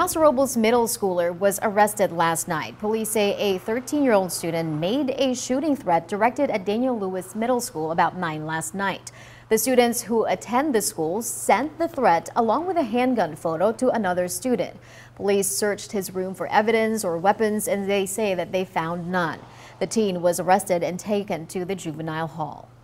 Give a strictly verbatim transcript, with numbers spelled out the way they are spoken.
Paso Robles middle schooler was arrested last night. Police say a thirteen-year-old student made a shooting threat directed at Daniel Lewis Middle School about nine last night. The students who attend the school sent the threat along with a handgun photo to another student. Police searched his room for evidence or weapons, and they say that they found none. The teen was arrested and taken to the juvenile hall.